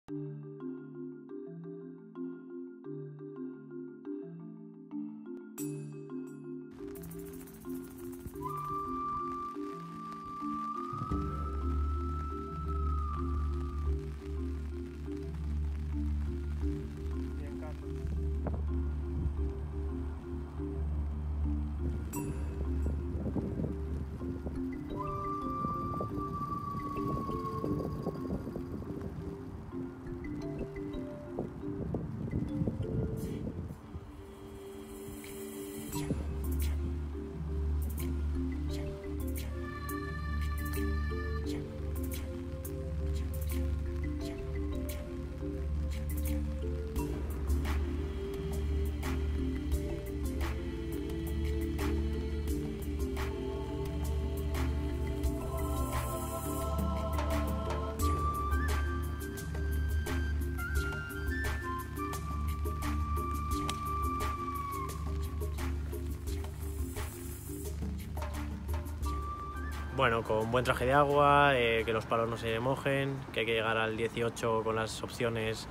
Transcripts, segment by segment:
Bueno, con buen traje de agua, que los palos no se mojen, que hay que llegar al 18 con las opciones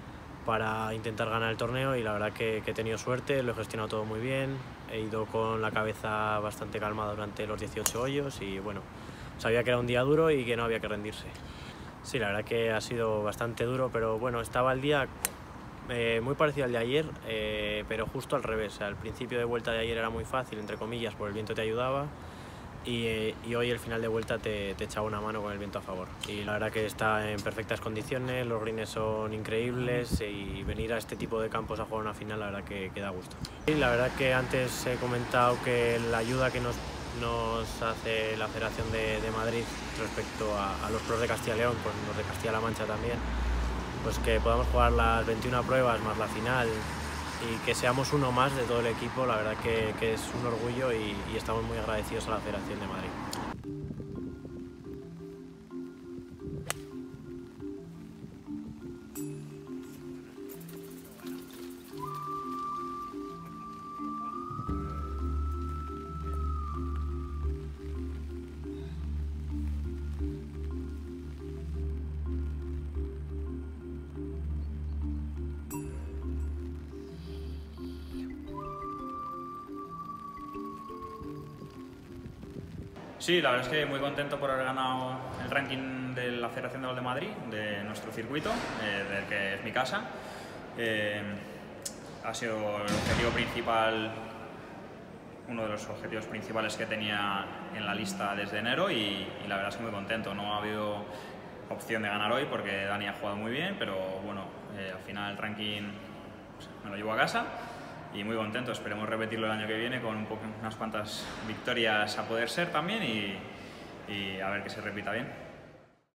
para intentar ganar el torneo, y la verdad que he tenido suerte, lo he gestionado todo muy bien, he ido con la cabeza bastante calmada durante los 18 hoyos y bueno, sabía que era un día duro y que no había que rendirse. Sí, la verdad que ha sido bastante duro, pero bueno, estaba el día muy parecido al de ayer, pero justo al revés. O sea, al principio de vuelta de ayer era muy fácil, entre comillas, por el viento te ayudaba. Y hoy el final de vuelta te echaba una mano con el viento a favor. Y la verdad que está en perfectas condiciones, los greens son increíbles y venir a este tipo de campos a jugar una final, la verdad que da gusto. Y la verdad que antes he comentado que la ayuda que nos hace la Federación de Madrid respecto a los pros de Castilla y León, con los de Castilla-La Mancha también, pues que podamos jugar las 21 pruebas más la final y que seamos uno más de todo el equipo, la verdad que es un orgullo y estamos muy agradecidos a la Federación de Madrid. Sí, la verdad es que muy contento por haber ganado el ranking de la Federación de Golf de Madrid, de nuestro circuito, del que es mi casa. Ha sido el objetivo principal, uno de los objetivos principales que tenía en la lista desde enero y la verdad es que muy contento. No ha habido opción de ganar hoy porque Dani ha jugado muy bien, pero bueno, al final el ranking me lo llevo a casa. Y muy contento, esperemos repetirlo el año que viene con unas cuantas victorias a poder ser también y a ver que se repita bien.